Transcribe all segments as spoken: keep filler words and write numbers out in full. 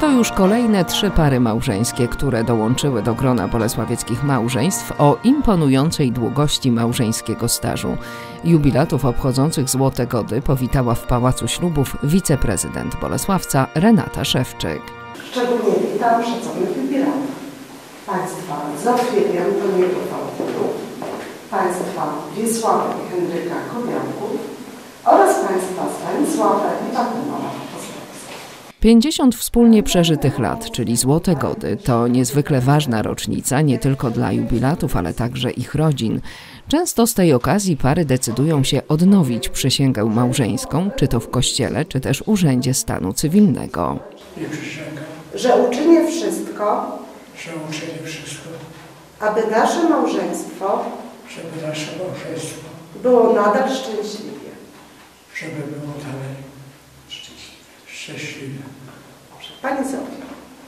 To już kolejne trzy pary małżeńskie, które dołączyły do grona bolesławieckich małżeństw o imponującej długości małżeńskiego stażu. Jubilatów obchodzących złote gody powitała w Pałacu Ślubów wiceprezydent Bolesławca Renata Szewczyk. Szczególnie witam szacownych jubilatów, państwa Zofii i Antoniego Fałdów, państwa Wiesława i Henryka Kobiałków oraz państwa Stanisława i Waldemara. pięćdziesiąt wspólnie przeżytych lat, czyli złote gody, to niezwykle ważna rocznica nie tylko dla jubilatów, ale także ich rodzin. Często z tej okazji pary decydują się odnowić przysięgę małżeńską, czy to w kościele, czy też urzędzie stanu cywilnego. I przysięgam, że uczynię wszystko, że uczynię wszystko, aby nasze małżeństwo żeby nasze małżeństwo było nadal szczęśliwe. żeby było dalej szczęśliwe. Pani Zofio,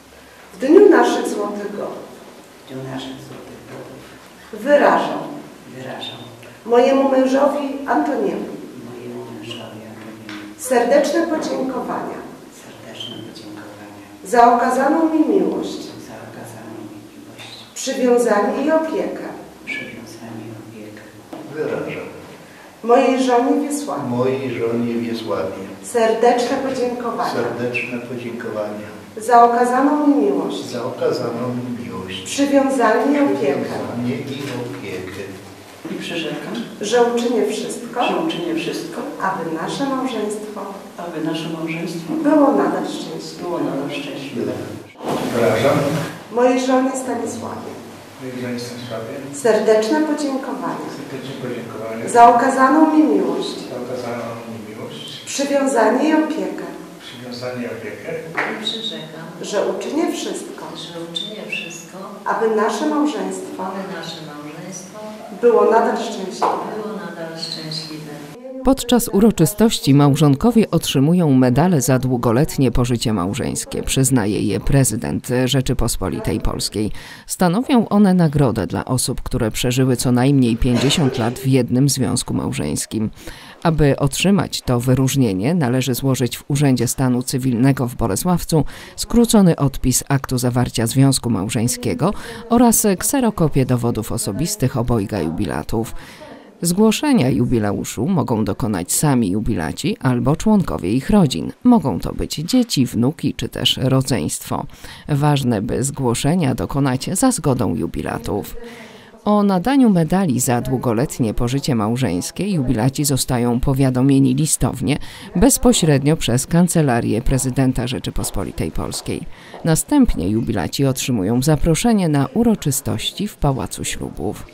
w dniu naszych złotych godów W dniu naszych złotych godów wyrażam, wyrażam mojemu mężowi Antoniemu mojemu mężowi Antoniemu serdeczne podziękowania serdeczne podziękowania za okazaną mi miłość, za okazaną mi miłość, przywiązanie i opiekę przywiązanie i opiekę. Wyrażam mojej żonie Wiesławie mojej żonie Wiesławie serdeczne podziękowania serdeczne podziękowania za okazaną mi miłość, za okazaną mi miłość, przywiązanie i opiekę, przywiązanie i opiekę, I przyrzekam, że uczynię wszystko, że uczynię wszystko, aby nasze małżeństwo aby nasze małżeństwo było nadal szczęśliwe. było nadal szczęśliwe. Wyrażam Mojej żonie Stanisławie mojej żonie Stanisławie serdeczne podziękowania serdeczne podziękowania za okazaną mi miłość, za okazaną mi miłość, przywiązanie i opiekę, przywiązanie i opiekę, I przyrzekam, że uczynię wszystko, że uczynię wszystko, aby nasze małżeństwo aby nasze małżeństwo było nadal szczęśliwe. było nadal szczęśliwe. Podczas uroczystości małżonkowie otrzymują medale za długoletnie pożycie małżeńskie. Przyznaje je prezydent Rzeczypospolitej Polskiej. Stanowią one nagrodę dla osób, które przeżyły co najmniej pięćdziesiąt lat w jednym związku małżeńskim. Aby otrzymać to wyróżnienie, należy złożyć w Urzędzie Stanu Cywilnego w Bolesławcu skrócony odpis aktu zawarcia związku małżeńskiego oraz kserokopię dowodów osobistych obojga jubilatów. Zgłoszenia jubileuszu mogą dokonać sami jubilaci albo członkowie ich rodzin. Mogą to być dzieci, wnuki czy też rodzeństwo. Ważne, by zgłoszenia dokonać za zgodą jubilatów. O nadaniu medali za długoletnie pożycie małżeńskie jubilaci zostają powiadomieni listownie bezpośrednio przez Kancelarię Prezydenta Rzeczypospolitej Polskiej. Następnie jubilaci otrzymują zaproszenie na uroczystości w Pałacu Ślubów.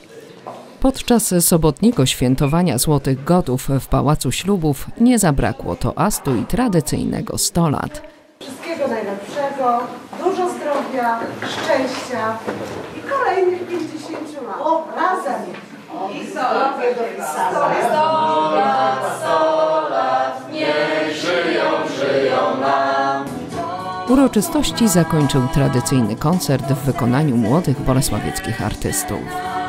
Podczas sobotniego świętowania Złotych Godów w Pałacu Ślubów nie zabrakło toastu i tradycyjnego sto lat. Wszystkiego najlepszego, dużo zdrowia, szczęścia i kolejnych pięćdziesięciu lat. O, razem! I zdrowie do sto lat, sto lat, niech żyją, żyją nam. Uroczystości zakończył tradycyjny koncert w wykonaniu młodych bolesławieckich artystów.